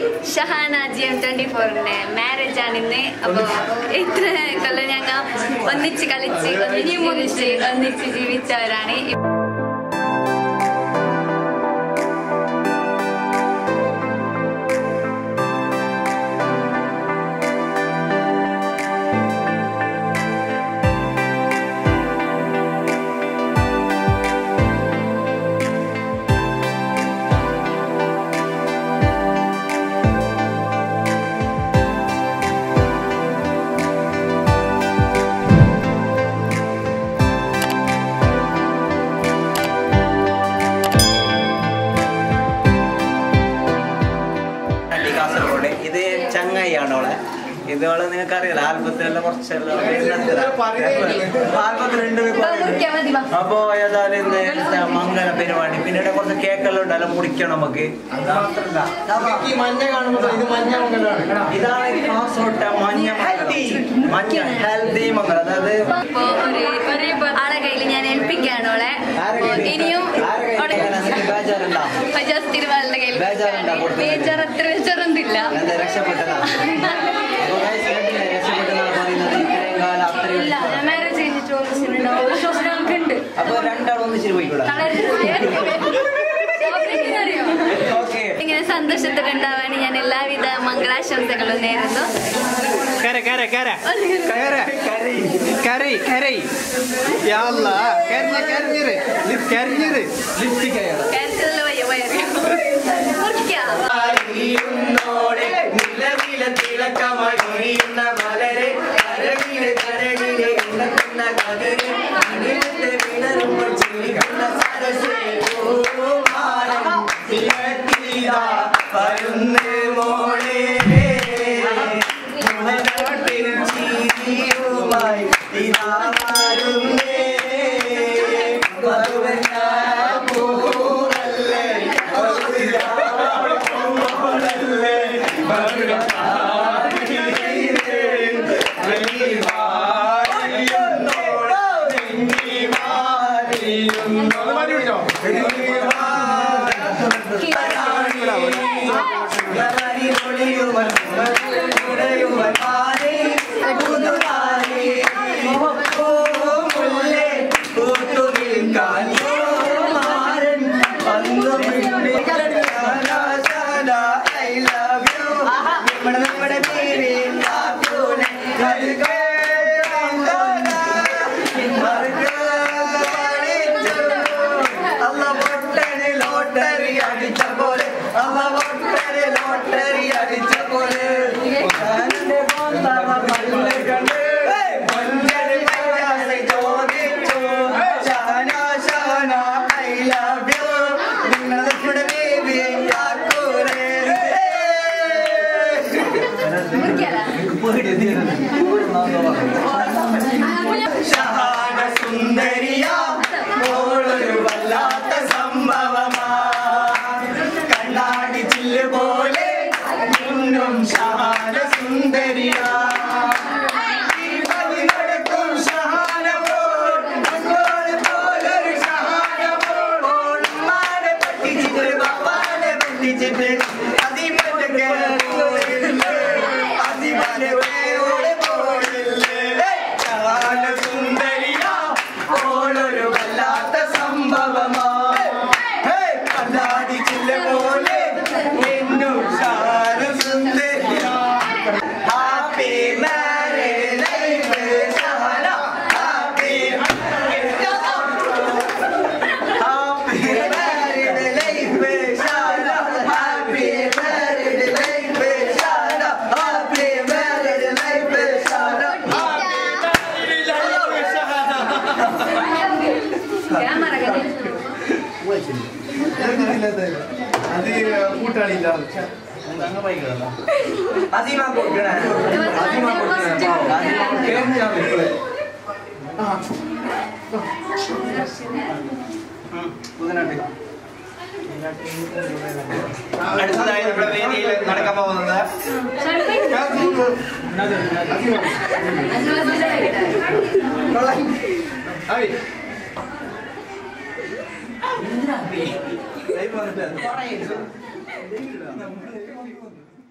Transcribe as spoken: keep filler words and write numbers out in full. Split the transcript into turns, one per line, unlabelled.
Shahana G M twenty ഫോറിന്റെ marriage ആണ് ഇന്ന്. അപ്പൊ ഇത്ര കൊല്ലം ഞങ്ങൾ ഒന്നിച്ച് കളിച്ച് ഒന്നിച്ച് ഒന്നിച്ച് ജീവിച്ചവരാണ്.
ഇതോളെ നിങ്ങൾക്ക് അറിയാലോ ആൽബത്തിലെല്ലാം കുറച്ചെല്ലാം ആൽബത്തിലുണ്ട്. അപ്പൊ ഏതായാലും ഇന്ന് മംഗല പരിപാടി പിന്നീട് കുറച്ച് കേക്കെല്ലാം ഉണ്ടല്ലോ മുറിക്കണം നമുക്ക്. ഇതാണ് കാസോട്ട മഞ്ഞ മഞ്ഞ ഹെൽത്തി മംഗലം. അതായത്
ആളെ കയ്യിൽ ഞാൻ ഏൽപ്പിക്കാണോളെ. ഇനിയും തിരുവാലിന്റെ കയ്യിൽ ബേജാർ അത്ര ബേജാറൊന്നുമില്ല. മാരേജ് കഴിഞ്ഞിട്ട് വിശ്വാസങ്ങളുണ്ട്.
അപ്പൊ രണ്ടാളും ഒന്നിച്ചിട്ട് പോയിക്കൂടാ.
ഇങ്ങനെ സന്തോഷത്തിലുണ്ടാവാൻ ഞാൻ എല്ലാവിധ മംഗളാശംസകളും നേരുന്നു.
അടുത്തതായി നമ്മുടെ വേദിയിൽ നടക്കാൻ പോകുന്നത് ഇല്ല